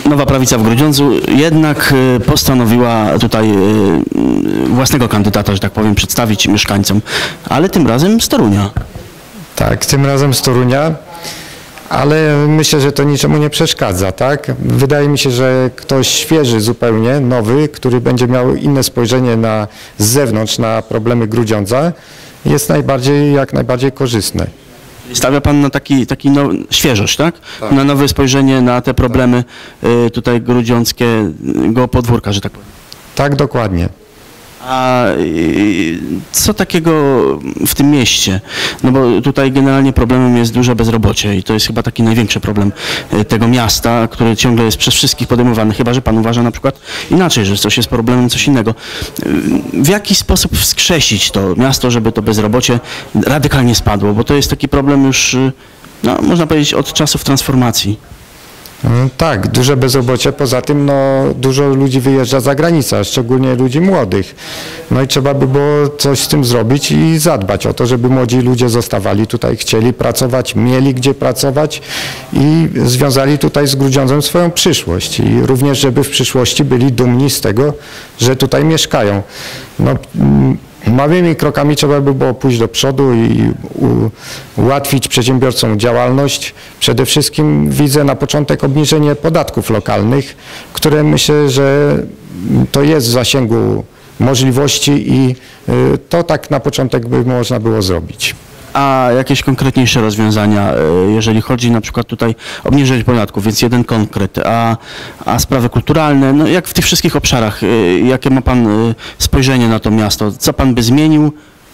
Nowa Prawica w Grudziądzu jednak postanowiła tutaj własnego kandydata, że tak powiem, przedstawić mieszkańcom, ale tym razem z Torunia. Tak, tym razem z Torunia, ale myślę, że to niczemu nie przeszkadza, tak? Wydaje mi się, że ktoś świeży zupełnie, nowy, który będzie miał inne spojrzenie z zewnątrz na problemy Grudziądza, jest jak najbardziej korzystne. Stawia pan na świeżość, tak? Tak? Na nowe spojrzenie na te problemy tutaj grudziąckiego podwórka, że tak powiem. Tak, dokładnie. A co takiego w tym mieście? No bo tutaj generalnie problemem jest duże bezrobocie i to jest chyba taki największy problem tego miasta, który ciągle jest przez wszystkich podejmowany, chyba że pan uważa na przykład inaczej, że coś jest problemem, coś innego. W jaki sposób wskrzesić to miasto, żeby to bezrobocie radykalnie spadło? Bo to jest taki problem już, no, można powiedzieć, od czasów transformacji. Tak, duże bezrobocie, poza tym dużo ludzi wyjeżdża za granicę, szczególnie ludzi młodych. No i trzeba by było coś z tym zrobić i zadbać o to, żeby młodzi ludzie zostawali tutaj, chcieli pracować, mieli gdzie pracować i związali tutaj z Grudziądzem swoją przyszłość. I również, żeby w przyszłości byli dumni z tego, że tutaj mieszkają. No, małymi krokami trzeba by było pójść do przodu i ułatwić przedsiębiorcom działalność. Przede wszystkim widzę na początek obniżenie podatków lokalnych, które myślę, że to jest w zasięgu możliwości i to tak na początek by można było zrobić. A jakieś konkretniejsze rozwiązania, jeżeli chodzi na przykład tutaj o obniżenie podatków, więc jeden konkret, a sprawy kulturalne, no jak w tych wszystkich obszarach, jakie ma pan spojrzenie na to miasto, co pan by zmienił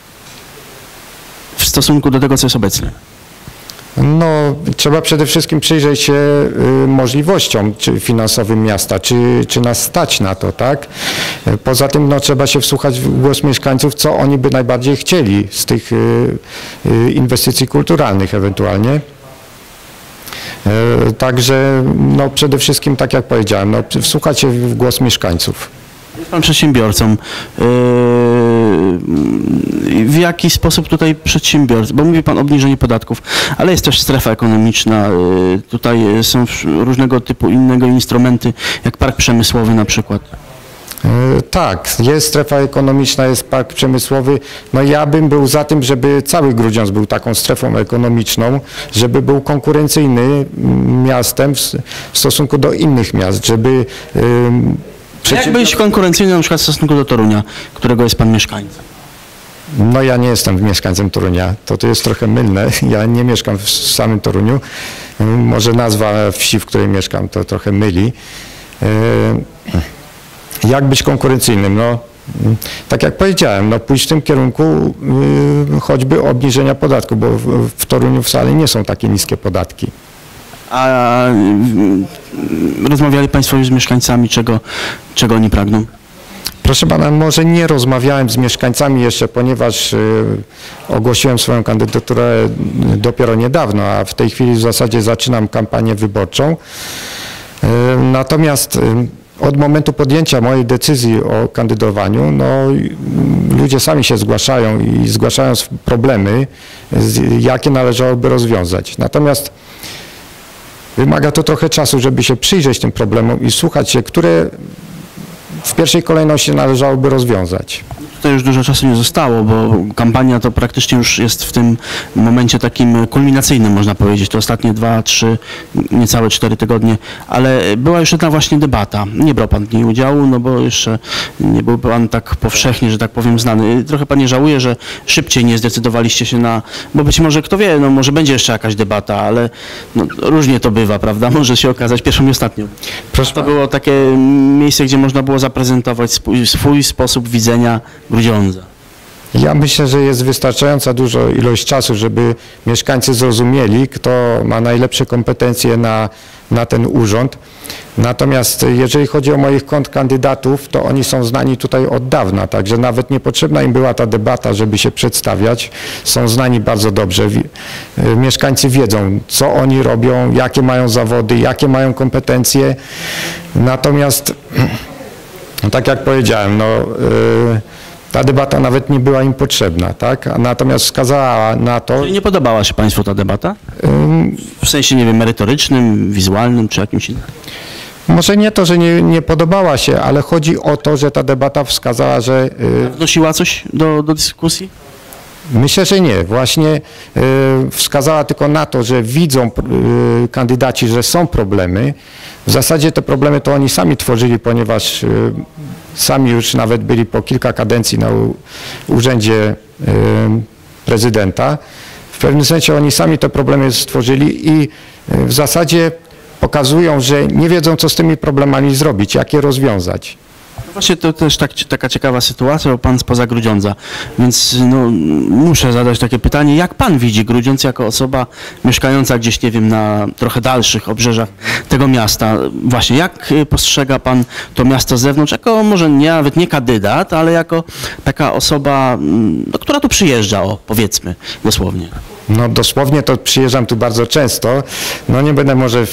w stosunku do tego, co jest obecnie? No, trzeba przede wszystkim przyjrzeć się możliwościom finansowym miasta, czy nas stać na to, tak? Poza tym trzeba się wsłuchać w głos mieszkańców, co oni by najbardziej chcieli z tych inwestycji kulturalnych ewentualnie. Także przede wszystkim, tak jak powiedziałem, wsłuchać się w głos mieszkańców. Jest pan przedsiębiorcą. W jaki sposób tutaj przedsiębiorcy, bo mówi pan o obniżeniu podatków, ale jest też strefa ekonomiczna, tutaj są różnego typu innego instrumenty, jak park przemysłowy na przykład. Tak, jest strefa ekonomiczna, jest park przemysłowy. No ja bym był za tym, żeby cały Grudziądz był taką strefą ekonomiczną, żeby był konkurencyjny miastem w stosunku do innych miast, żeby... Jak być konkurencyjny na przykład w stosunku do Torunia, którego jest pan mieszkańcem? No ja nie jestem mieszkańcem Torunia, to jest trochę mylne. Ja nie mieszkam w samym Toruniu. Może nazwa wsi, w której mieszkam, to trochę myli. Jak być konkurencyjnym? No, tak jak powiedziałem, pójść w tym kierunku choćby obniżenia podatku, bo w Toruniu wcale nie są takie niskie podatki. A rozmawiali państwo już z mieszkańcami, czego oni pragną? Proszę pana, może nie rozmawiałem z mieszkańcami jeszcze, ponieważ ogłosiłem swoją kandydaturę dopiero niedawno, a w tej chwili w zasadzie zaczynam kampanię wyborczą. Natomiast od momentu podjęcia mojej decyzji o kandydowaniu, ludzie sami się zgłaszają i zgłaszają problemy, jakie należałoby rozwiązać. Natomiast wymaga to trochę czasu, żeby się przyjrzeć tym problemom i słuchać się, które w pierwszej kolejności należałoby rozwiązać. Tutaj już dużo czasu nie zostało, bo kampania to praktycznie już jest w tym momencie takim kulminacyjnym, można powiedzieć. To ostatnie 2, 3, niecałe 4 tygodnie, ale była już jedna właśnie debata. Nie brał pan w niej udziału, no bo jeszcze nie był pan tak powszechnie, że tak powiem, znany. Trochę pan nie żałuje, że szybciej nie zdecydowaliście się na, bo być może kto wie, może będzie jeszcze jakaś debata, ale różnie to bywa, prawda? Może się okazać pierwszą i ostatnią. Proszę, to było takie miejsce, gdzie można było zaprezentować swój sposób widzenia Grudziądza. Ja myślę, że jest wystarczająca duża ilość czasu, żeby mieszkańcy zrozumieli, kto ma najlepsze kompetencje na ten urząd. Natomiast jeżeli chodzi o moich kontrkandydatów, to oni są znani tutaj od dawna, także nawet niepotrzebna im była ta debata, żeby się przedstawiać. Są znani bardzo dobrze. Mieszkańcy wiedzą, co oni robią, jakie mają zawody, jakie mają kompetencje. Natomiast, tak jak powiedziałem, ta debata nawet nie była im potrzebna, tak? Natomiast wskazała na to... Czyli nie podobała się państwu ta debata? W sensie, nie wiem, merytorycznym, wizualnym czy jakimś innym? Może nie to, że nie podobała się, ale chodzi o to, że ta debata wskazała, że... Wnosiła coś do dyskusji? Myślę, że nie. Właśnie wskazała tylko na to, że widzą kandydaci, że są problemy. W zasadzie te problemy to oni sami tworzyli, ponieważ sami już nawet byli po kilka kadencji na urzędzie prezydenta. W pewnym sensie oni sami te problemy stworzyli i w zasadzie pokazują, że nie wiedzą, co z tymi problemami zrobić, jak je rozwiązać. No właśnie to też taka ciekawa sytuacja, bo pan spoza Grudziądza, więc no, muszę zadać takie pytanie, jak pan widzi Grudziądz jako osoba mieszkająca gdzieś, nie wiem, na trochę dalszych obrzeżach tego miasta? Właśnie, jak postrzega pan to miasto z zewnątrz, jako może nawet nie kandydat, ale jako taka osoba, no, która tu przyjeżdża, powiedzmy dosłownie? No dosłownie to przyjeżdżam tu bardzo często. No nie będę może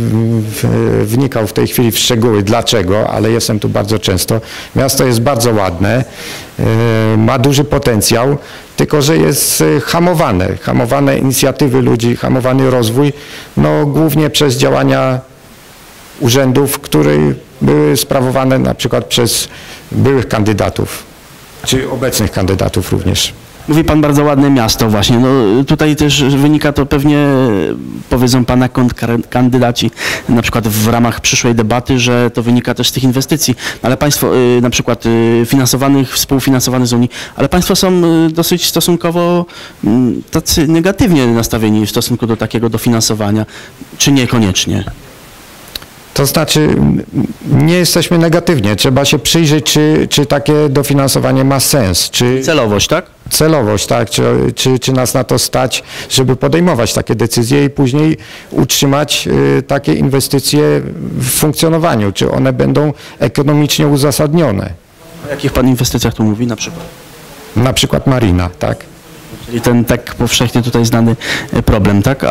wnikał w tej chwili w szczegóły dlaczego, ale jestem tu bardzo często. Miasto jest bardzo ładne, ma duży potencjał, tylko że jest hamowane inicjatywy ludzi, hamowany rozwój, no głównie przez działania urzędów, które były sprawowane na przykład przez byłych kandydatów, czy obecnych kandydatów również. Mówi pan bardzo ładne miasto właśnie. No, tutaj też wynika to pewnie, powiedzą pana kandydaci, na przykład w ramach przyszłej debaty, że to wynika też z tych inwestycji. Ale państwo na przykład współfinansowanych z Unii, ale państwo są dosyć stosunkowo tacy negatywnie nastawieni w stosunku do takiego dofinansowania, czy niekoniecznie? To znaczy, nie jesteśmy negatywnie. Trzeba się przyjrzeć, czy takie dofinansowanie ma sens. Celowość, tak? Celowość, tak. Czy nas na to stać, żeby podejmować takie decyzje i później utrzymać takie inwestycje w funkcjonowaniu. Czy one będą ekonomicznie uzasadnione. O jakich pan inwestycjach tu mówi na przykład? Na przykład marina, tak. Czyli ten tak powszechnie tutaj znany problem, tak?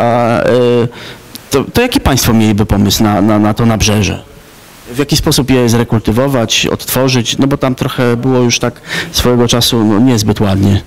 To jaki państwo mieliby pomysł na to nabrzeże? W jaki sposób je zrekultywować, odtworzyć? No bo tam trochę było już tak swojego czasu no, niezbyt ładnie.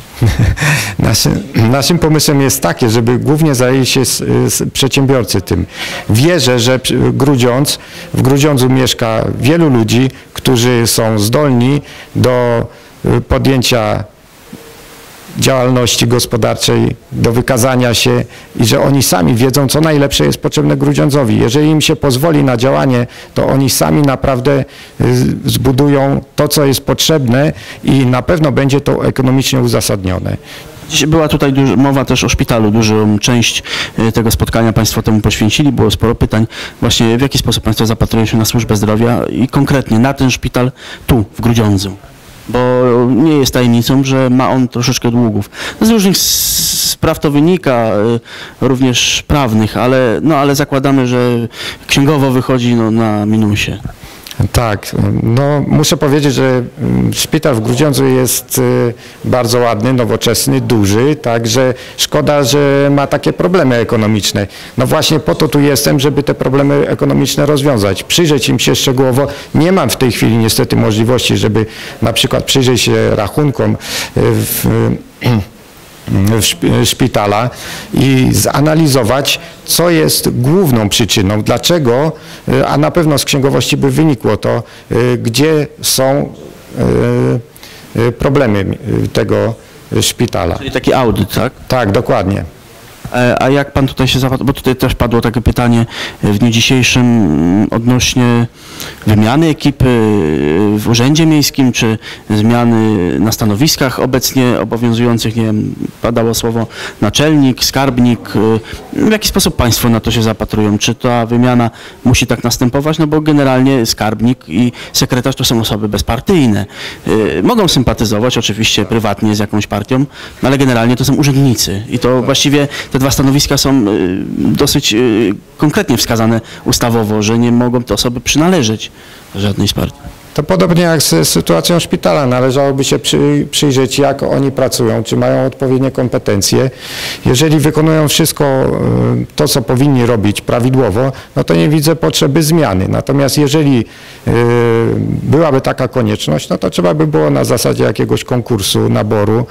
Naszym pomysłem jest takie, żeby głównie zajęli się przedsiębiorcy tym. Wierzę, że w Grudziądzu mieszka wielu ludzi, którzy są zdolni do podjęcia działalności gospodarczej, do wykazania się i że oni sami wiedzą, co najlepsze jest potrzebne Grudziądzowi. Jeżeli im się pozwoli na działanie, to oni sami naprawdę zbudują to, co jest potrzebne i na pewno będzie to ekonomicznie uzasadnione. Dziś była tutaj mowa też o szpitalu. Dużą część tego spotkania państwo temu poświęcili. Było sporo pytań. Właśnie w jaki sposób państwo zapatrują się na służbę zdrowia i konkretnie na ten szpital tu, w Grudziądzu? Bo nie jest tajemnicą, że ma on troszeczkę długów. Z różnych spraw to wynika, również prawnych, ale zakładamy, że księgowo wychodzi na minusie. Tak, no muszę powiedzieć, że szpital w Grudziądzu jest bardzo ładny, nowoczesny, duży, także szkoda, że ma takie problemy ekonomiczne. No właśnie po to tu jestem, żeby te problemy ekonomiczne rozwiązać, przyjrzeć im się szczegółowo. Nie mam w tej chwili niestety możliwości, żeby na przykład przyjrzeć się rachunkom szpitala i zanalizować, co jest główną przyczyną, dlaczego, a na pewno z księgowości by wynikło to, gdzie są problemy tego szpitala. Czyli taki audyt, tak? Tak, dokładnie. A jak pan tutaj się zapadł, bo tutaj też padło takie pytanie w dniu dzisiejszym odnośnie wymiany ekipy w urzędzie miejskim, czy zmiany na stanowiskach obecnie obowiązujących, nie wiem, padało słowo naczelnik, skarbnik. W jaki sposób państwo na to się zapatrują? Czy ta wymiana musi tak następować? No bo generalnie skarbnik i sekretarz to są osoby bezpartyjne. Mogą sympatyzować oczywiście prywatnie z jakąś partią, ale generalnie to są urzędnicy i to właściwie te dwa stanowiska są dosyć konkretnie wskazane ustawowo, że nie mogą te osoby przynależeć do żadnej z partii. To podobnie jak z sytuacją szpitala. Należałoby się przyjrzeć, jak oni pracują, czy mają odpowiednie kompetencje. Jeżeli wykonują wszystko to, co powinni robić prawidłowo, no to nie widzę potrzeby zmiany. Natomiast jeżeli byłaby taka konieczność, no to trzeba by było na zasadzie jakiegoś konkursu, naboru,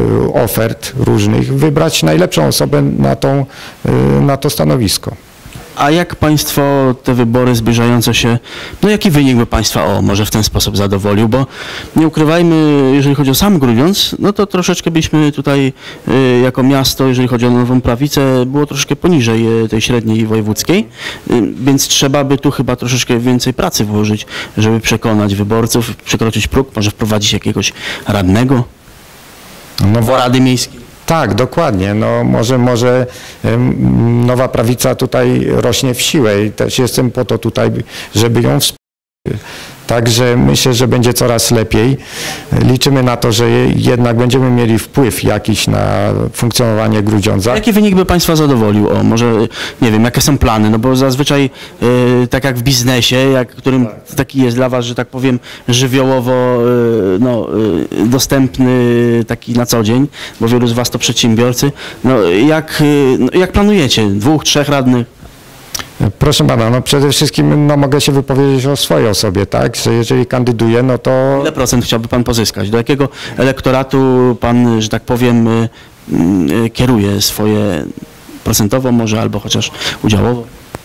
ofert różnych, wybrać najlepszą osobę na to stanowisko. A jak państwo te wybory zbliżające się, no jaki wynik by państwa, może w ten sposób zadowolił, bo nie ukrywajmy, jeżeli chodzi o sam Grudziądz, no to troszeczkę byśmy tutaj jako miasto, jeżeli chodzi o Nową Prawicę, było troszkę poniżej tej średniej wojewódzkiej, więc trzeba by tu chyba troszeczkę więcej pracy włożyć, żeby przekonać wyborców, przekroczyć próg, może wprowadzić jakiegoś radnego do Rady Miejskiej. Tak, dokładnie. No może Nowa Prawica tutaj rośnie w siłę i też jestem po to tutaj, żeby ją wspierać. Także myślę, że będzie coraz lepiej. Liczymy na to, że jednak będziemy mieli wpływ jakiś na funkcjonowanie Grudziądza. Jaki wynik by państwa zadowolił? Może, nie wiem, jakie są plany? No bo zazwyczaj, tak jak w biznesie, którym taki jest dla was, że tak powiem, żywiołowo dostępny taki na co dzień, bo wielu z was to przedsiębiorcy. Jak planujecie? 2, 3 radnych? Proszę pana, no przede wszystkim mogę się wypowiedzieć o swojej osobie, tak, że jeżeli kandyduję, no to... Ile procent chciałby pan pozyskać? Do jakiego elektoratu pan, że tak powiem, kieruje swoje procentowo może, albo chociaż udziałowo?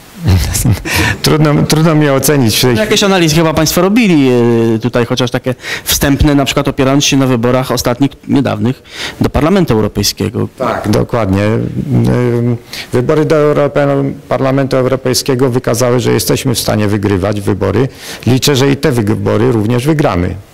Trudno mi ocenić. Jakieś analizy chyba państwo robili tutaj, chociaż takie wstępne, na przykład opierając się na wyborach ostatnich, niedawnych do Parlamentu Europejskiego. Tak, dokładnie. Wybory do Parlamentu Europejskiego wykazały, że jesteśmy w stanie wygrywać wybory. Liczę, że i te wybory również wygramy.